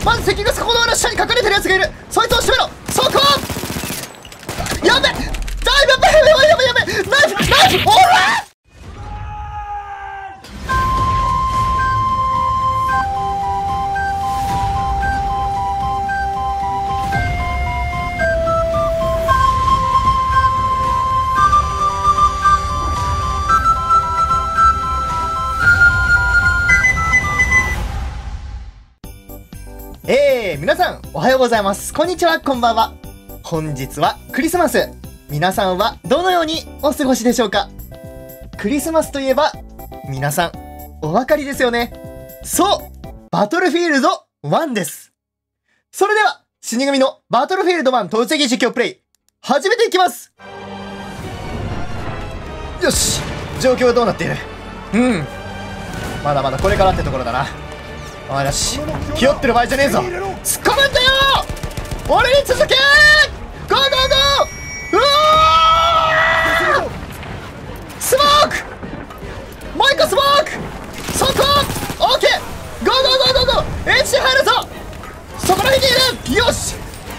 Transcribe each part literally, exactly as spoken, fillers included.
まず敵がそこの下に隠れてるやつがいる。そいつを仕留めろ。そこやべ、だいぶやべやべやべやべやべ、ナイフナイフ、おらえー、皆さんおはようございます。こんにちは、こんばんは。本日はクリスマス。皆さんはどのようにお過ごしでしょうか？クリスマスといえば皆さんお分かりですよね。そう、バトルフィールドワンです。それでは死神のバトルフィールドワン突撃実況プレイ始めていきます。よし、状況はどうなっている？うん、まだまだこれからってところだな。お前たち気負ってる場合じゃねえぞ。突っ込むんだよ。俺に続け。ゴーゴーゴー。うわー、スモーク、もう一個スモーク、そこオッケー。ゴーゴーゴーゴーゴー。 エイチ 入るぞ。そこら辺にいる。よし、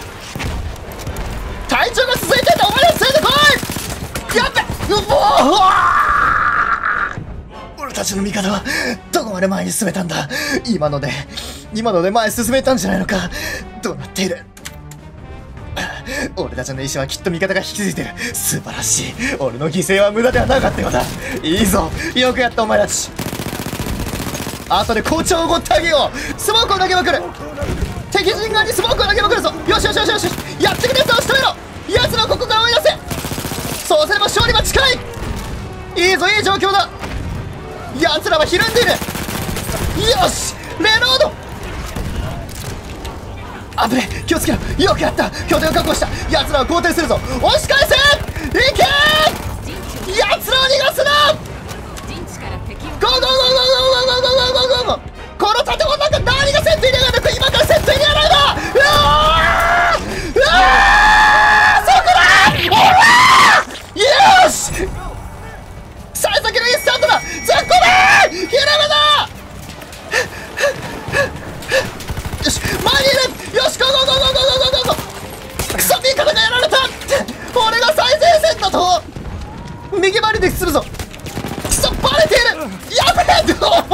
隊長が続いてんだ。お前らついてこい。やっべ、うわー、俺たちの味方はどこまで前に進めたんだ。今ので今ので前進めたんじゃないのか。どうなっている？俺たちの意志はきっと味方が引き継いでる。素晴らしい。俺の犠牲は無駄ではなかったようだ。いいぞ、よくやったお前たち。後で紅茶をおごってあげよう。スモークを投げまくる。敵陣側にスモークを投げまくるぞ。よしよしよしよし、やってくれ。やつを仕留めろ。奴らをここから追い出せ。そうすれば勝利は近い。いいぞ、いい状況だ。奴らはひるんでいる。よし、レロード。あぶね、気をつけろ。よくやった。拠点を確保した。奴らは後退するぞ。押し返せ。いけー。奴らを逃がすな。ゴーゴーゴーゴーゴーゴーゴーゴーゴーゴーゴー。この建物の中何がセット入れやがる。今からセット入れやらないだ。うわーうわー、そこだ。おらー、よし、幸先のいいスタートだ。突っ込めー。ひらめだ。よし、前にいる。よし、ゴーゴーゴーゴーゴーゴーゴーゴー。クソ味方がやられた。俺が最前線だと。右回りでするぞ。クソ、バレている。やべえ。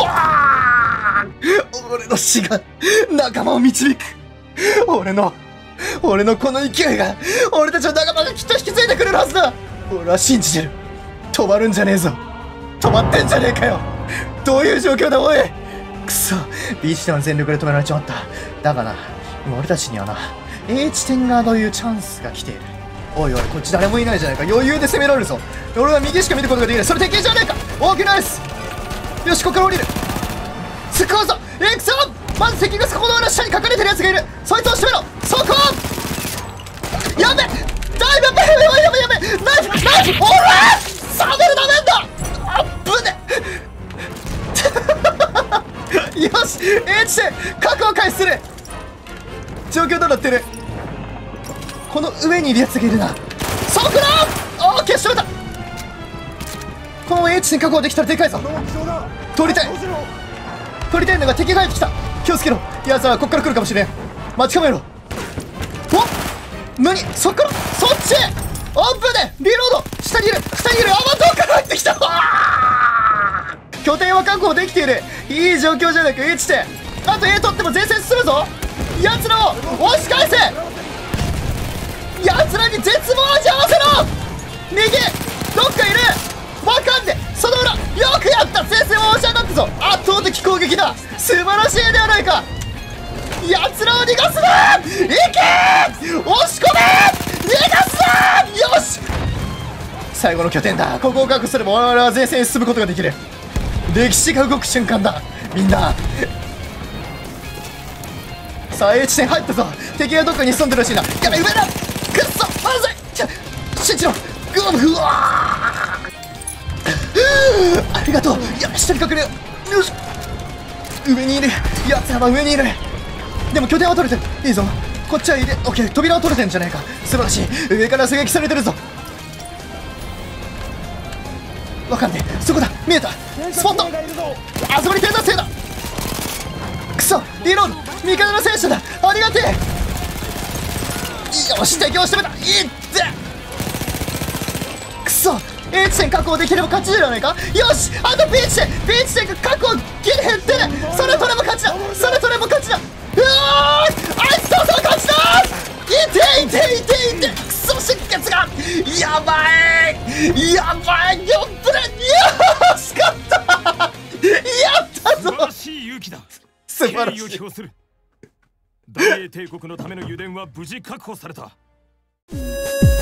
俺の死が仲間を導く。俺の俺のこの勢いが俺たちの仲間がきっと引き継いでくれるはずだ。俺は信じてる。止まるんじゃねえぞ。止まってんじゃねえかよ。どういう状況だおい。くそ、 B 地点は全力で止められちまった。だがな、今俺たちにはな A 地点側というチャンスが来ている。おいおい、こっち誰もいないじゃないか。余裕で攻められるぞ。俺は右しか見ることができない。それ敵じゃねえか。大きなナイス。よし、ここから降りる。突っ込むぞ。行くぞ。まず敵がそこの下に隠れてるやつがいる。そいつを仕留めろ。そこやべ、だいぶやべやべやべやべ、ナイフナイフ、おらー、サベルダメんだ。あっぶねよし、 A 地点確保開始する。状況どうなってる？この上にいるやつがいるな。そこだ。オーケー、仕留めた。この A 地点確保できたらでかいぞ。取りたい取りたいのが敵が入ってきた。気をつけろ。奴らはこっから来るかもしれん。待ち構えろ。お、何、そっからそっち。オープンでリロード。下にいる下にいる。あ、ま、どっから入ってきた。拠点は確保できている。いい状況じゃないか。 A 地点あと A 取っても前線進むぞ。奴らを押し返せ。奴らに絶望を味わわせろ。右どっかいる。わかんねえ。その裏、よくやった。前線を押し上がったぞ。圧倒的攻撃だ。素晴らしいではないか。奴らを逃がすな。いけー、押し込め。逃がすな。よし、最後の拠点だ。ここを確保すれば我々は前線に進むことができる。歴史が動く瞬間だ。みんなさあ A 地点入ったぞ。敵がどっかに潜んでるらしいな。やべ、上だ。くっそ、まずい。信じろ。うわー、ありがとう。やべ、下に隠れよ。よし、上にいる。やつらは上にいる。でも拠点は取れてる。いいぞ、こっちはいる。オッケー、扉を取れてんじゃないか。素晴らしい。上から狙撃されてるぞ。わかんねえ。そこだ、見えた。スポット。あそこに偵察兵だ。くくそリロード味方の戦車だありがてえよし敵を仕留めたいってくそ A 地点確保できれば勝ちじゃないかよしあと B 地点 B 地点が確保ギリ減ってるそれ取れば勝ちだそれ取れば勝ちだうわーあいつとその勝ちだいていていていてくそ出血がやばいやばいよっぶれよし勝ったやったぞ素晴らしい勇気だ素晴らしい敬意を表する大英帝国のための油田は無事確保された。